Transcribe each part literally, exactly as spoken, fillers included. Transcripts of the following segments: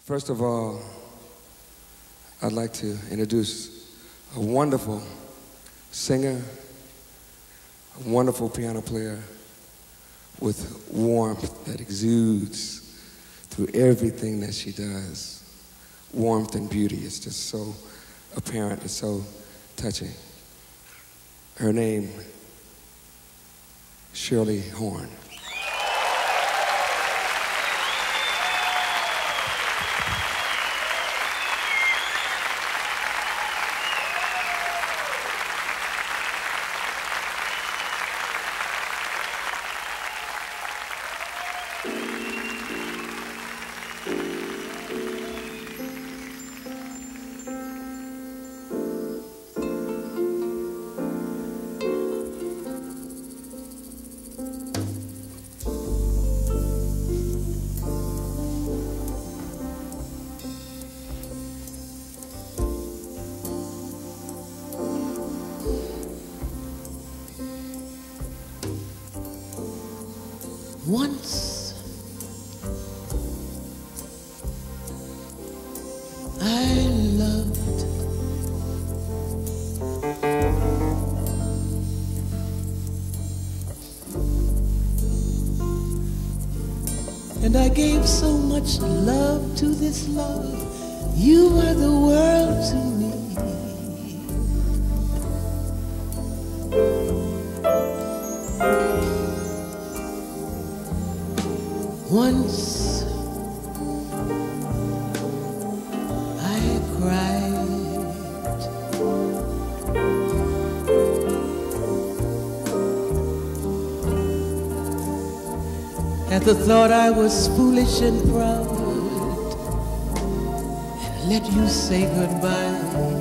First of all, I'd like to introduce a wonderful singer, a wonderful piano player with warmth that exudes through everything that she does. Warmth and beauty is just so apparent, it's so touching. Her name, Shirley Horn. Once I loved, and I gave so much love to this love. You were the world to me. Once I cried at the thought I was foolish and proud and let you say goodbye.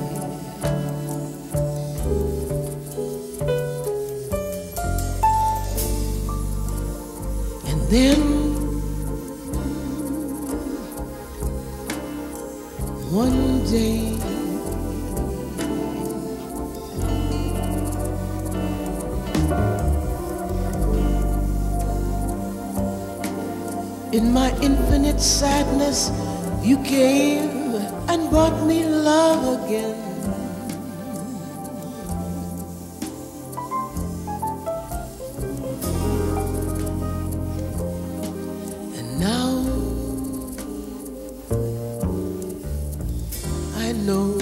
And then one day in my infinite sadness you came and brought me love again. And now I know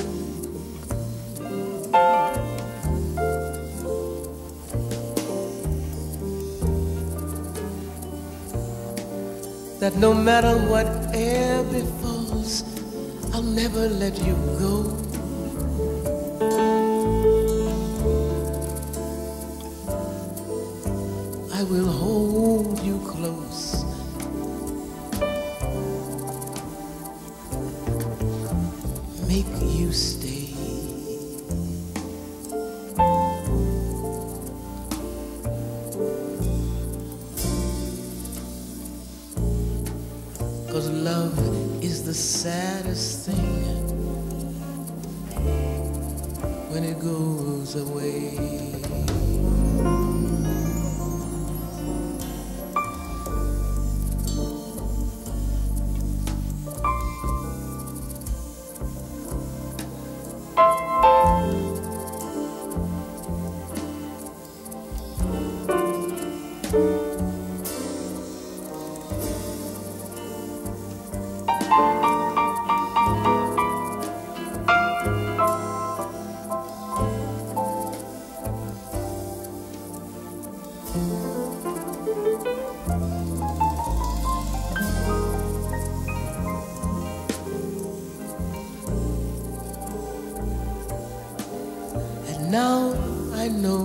that no matter whatever befalls, I'll never let you go. I will hold you close, make you stay. 'Cause love is the saddest thing when it goes away. And now I know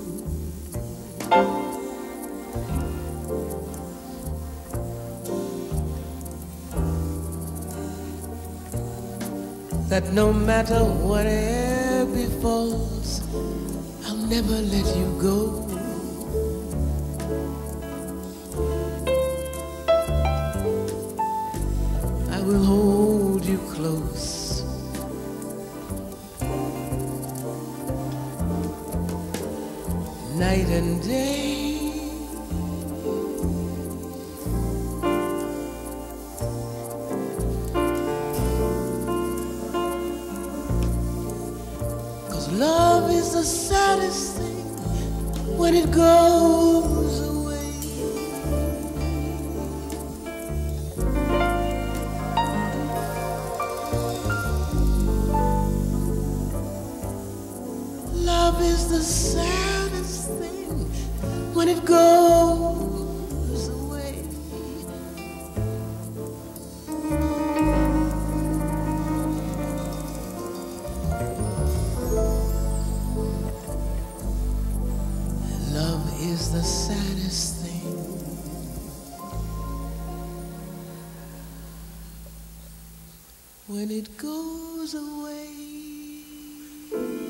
that no matter whatever befalls, I'll never let you go. I will hold you close, night and day. saddest thing when it goes away. Love is the saddest thing when it goes away. Love is the saddest thing when it goes away.